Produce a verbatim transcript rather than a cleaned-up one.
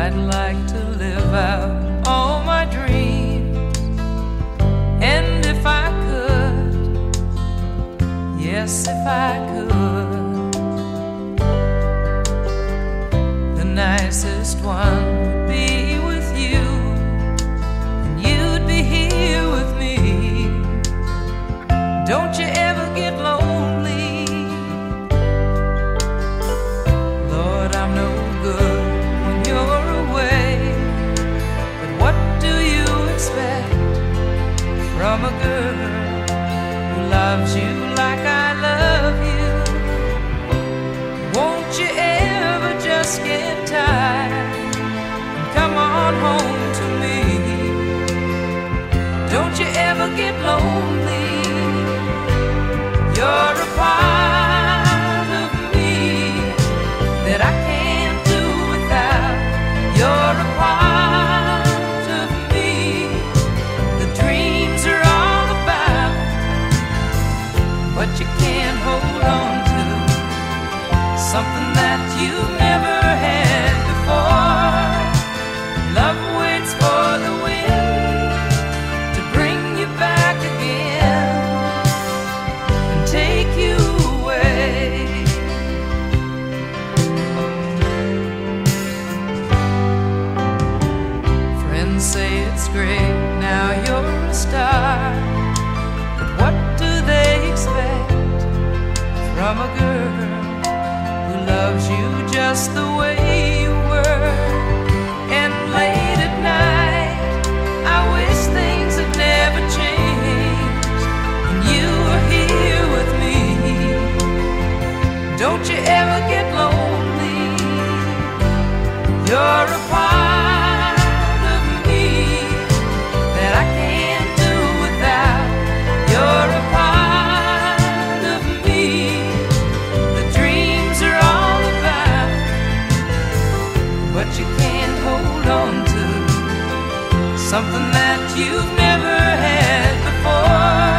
I'd like to live out all my dreams, and if I could, yes, if I could, the nicest one would be with you, and you'd be here with me. Don't you ever get lonely? Lord, I'm no good when you're away, but what do you expect from a girl who loves you like I love you? Won't you ever just get tired and come on home to me? Don't you ever get lonely? You're a part of me that I can't do without. You're a part of me the dreams are all about, but you can't hold on to something that you've never had before. Love waits for the wind to bring you back again and take you away. Friends say it's great, now you're a star, but what do they expect from a girl who loves you just the way you were? And late at night I wish things had never changed and you were here with me. Don't you ever get lonely? You're a part of me that I can't do without. You're a part of me the dreams are all about, but you can't hold on to something that you've never had before.